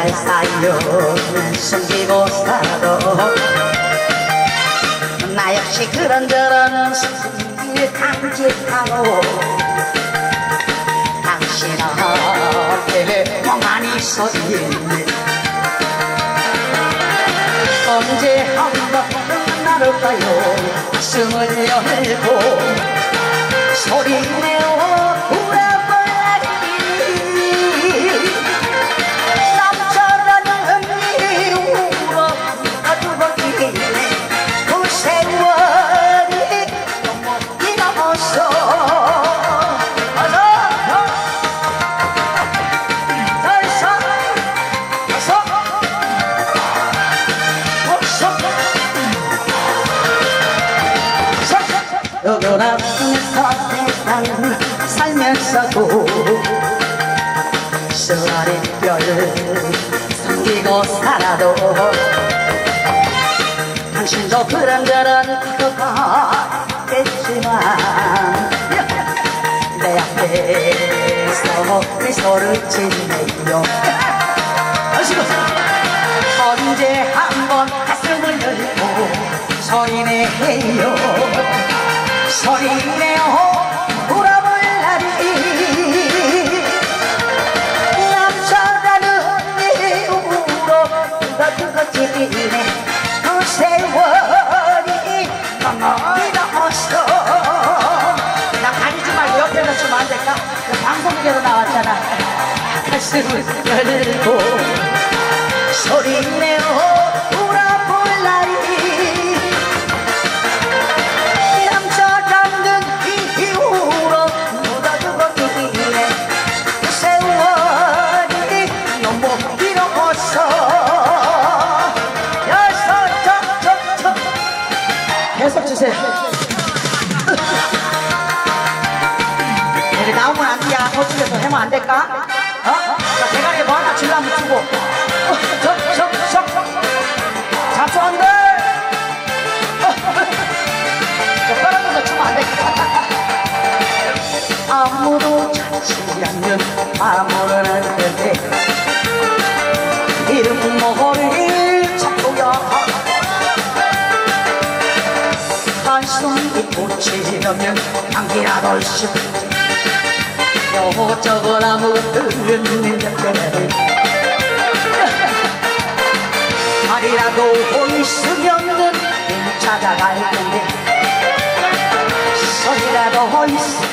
날 살려 숨기고 살아도 나 역시 그런저런 승리를 간직하고 당신한테 멍하니 서 있네. 언제 한번 나를까요? 가슴을 열고 소리내어 울어버리니 남자라는 이유로 가두고 있네. 그 세월이 너무 길어서 여전한 세상 살면서도 쓰라린 별 숨기고 살아도 당신도 그런저런 그가 있겠지만 내 앞에서 미소를 짓네요. 언제 한번 가슴을 열고 소리내요. 소리내어 울어볼라니 남자라는 이유로 누가 지네. 그 세월이 너무 길어서 나 가리지 말고 옆에서 주면 안 될까? 방송국에서 나왔잖아. 가슴을 열고 소리내어 계속 주세요. 여기 나오면 안 돼. 저쪽에서 하면 안 될까? 자, 대가리에 뭐 하나 질라면 주고. 잡수한들! 빨아서 주면 안 될까? 아무도 찾지 않는 아무런 안 되네. 이름 모를 찾고야. 한숨이 꽂히려면 향기라도 싶어. 요저건 아무것도 없는 옆에 말이라도 있으면은 찾아갈 텐데 소리라도 있어